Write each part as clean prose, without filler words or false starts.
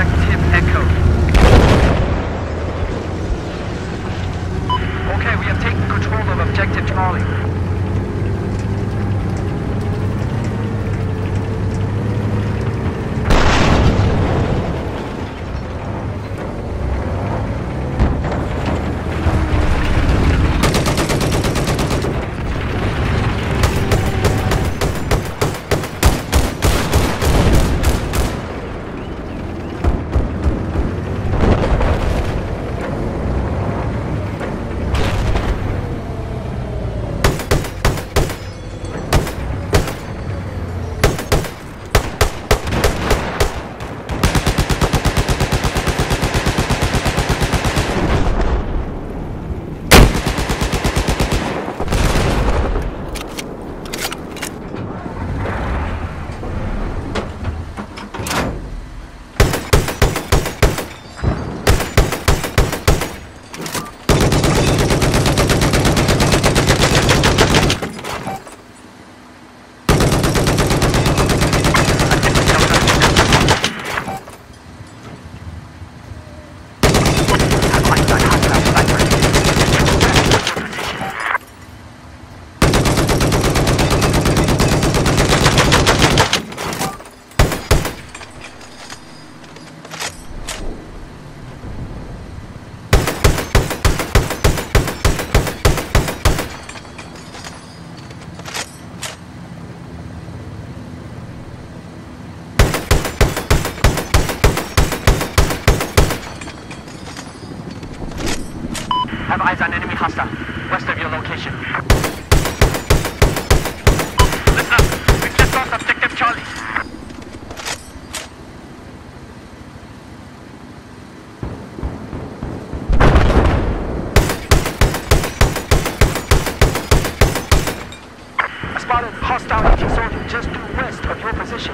Objective Echo. Okay, we have taken control of Objective Charlie. Have eyes on enemy hostile, west of your location. Listen up, we've just lost Objective Charlie. I spotted hostile AT soldier just due west of your position.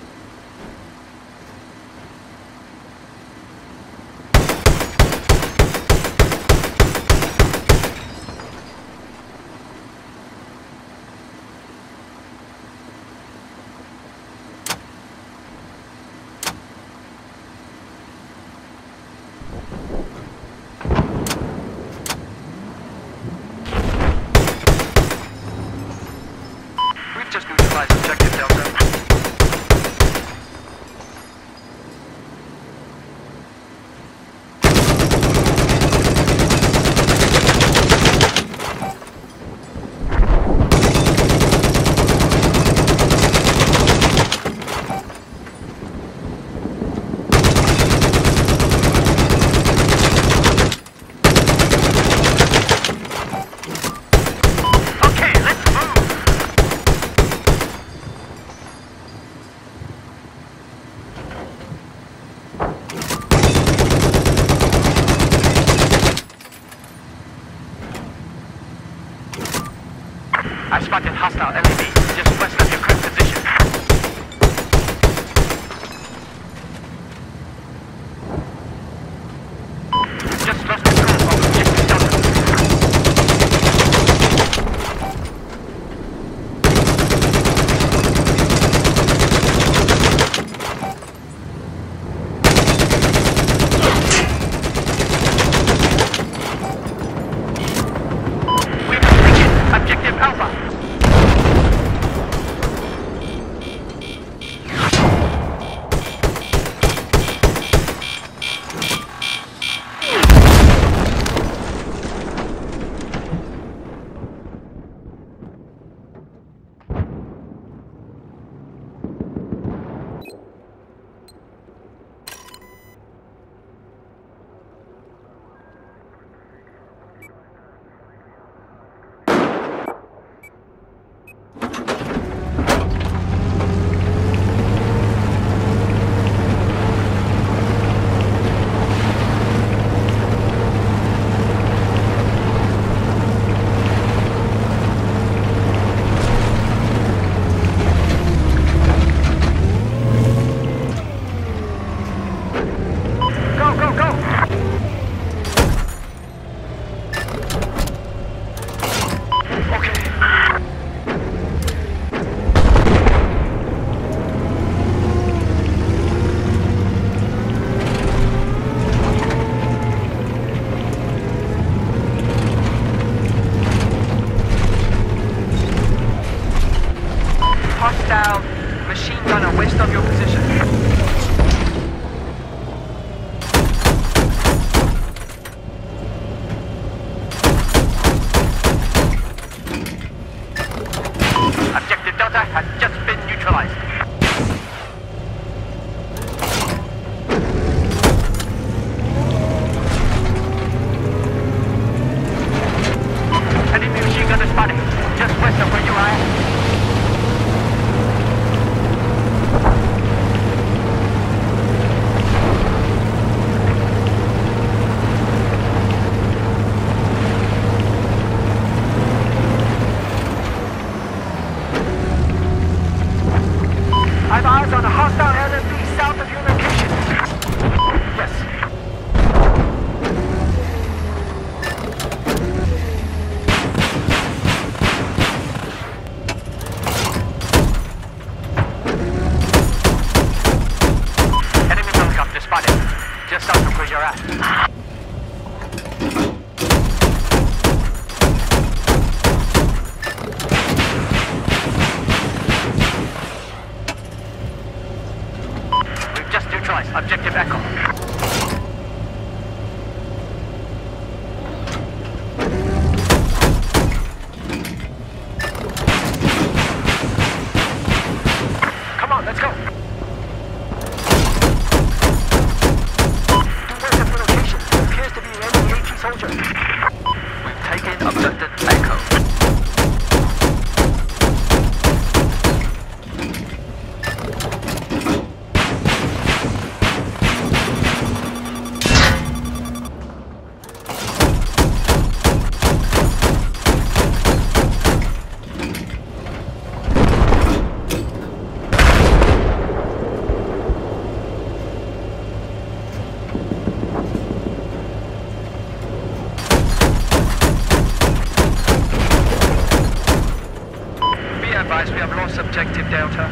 Just neutralize Objective Delta. I've spotted hostile LAV just west of your current position. Just lost control of Objective Delta. We've taken Objective Alpha. you're at. We've just neutralized Objective Echo. Come on, let's go. Where's the location? There appears to be an enemy AT soldier. We've taken Objective Echo. Advise, we have lost Objective Delta.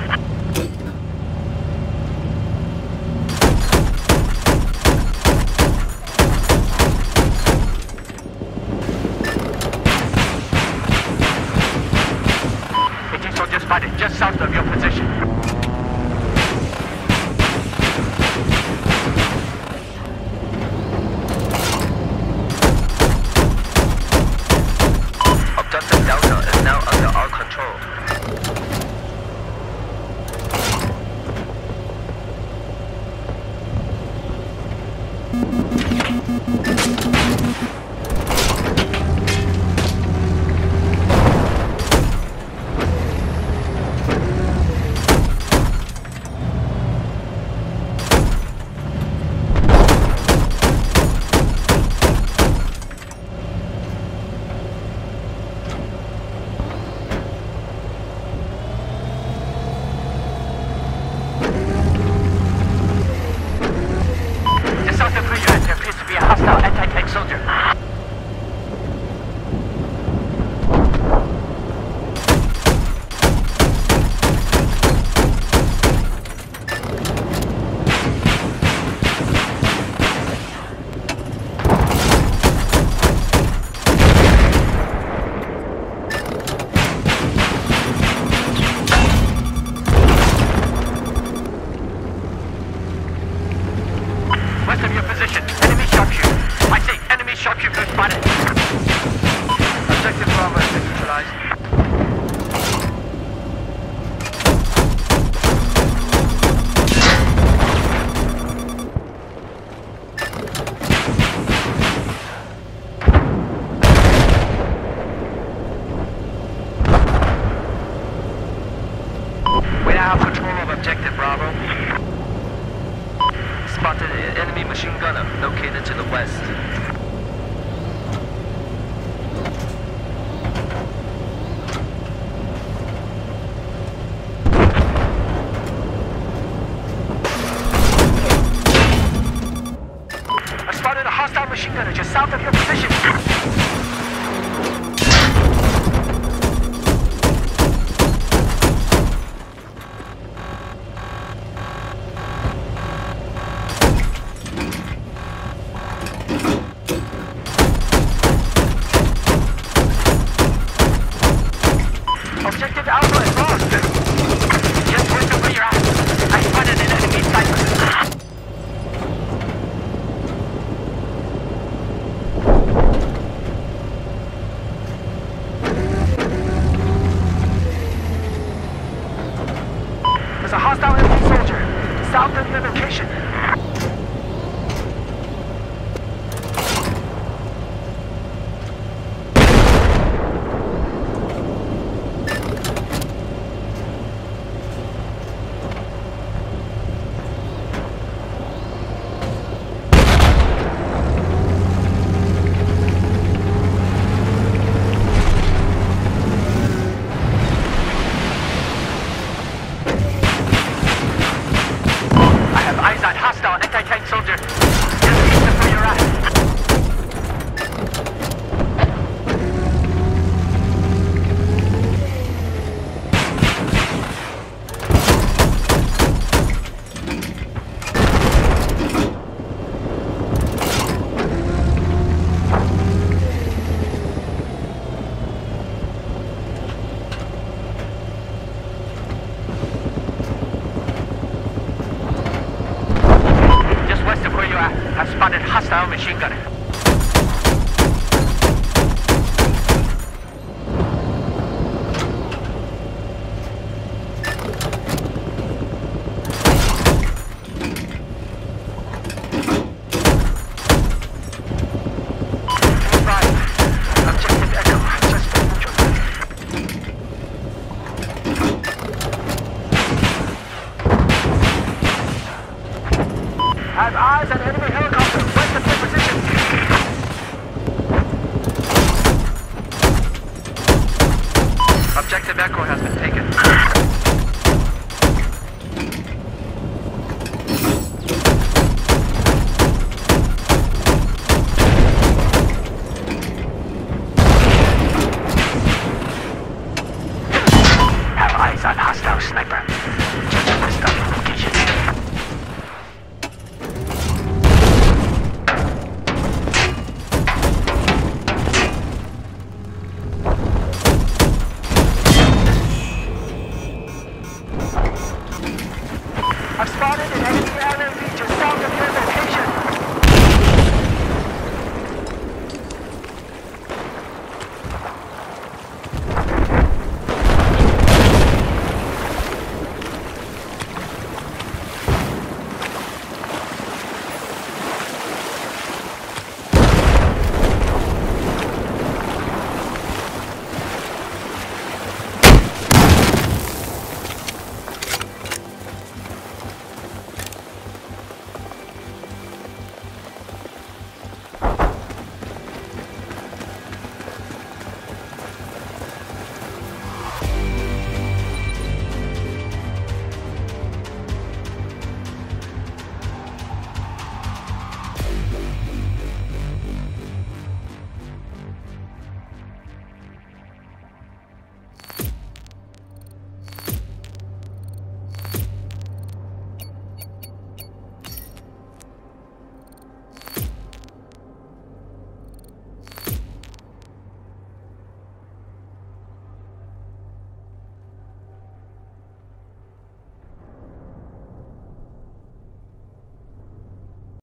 AT soldiers spotted just south of your position. Objective Delta is now under our control. West of your position, enemy sharpshooter. I say enemy sharpshooter spotted. Objective Bravo has been neutralized. We now have control of Objective Bravo. Spotted an enemy machine gunner located to the west. I spotted a hostile machine gunner just south of your position. Objective Alpha is lost. Just west of where you're at. I spotted an enemy sniper. Enemy helicopter, west of your position. Objective Echo has been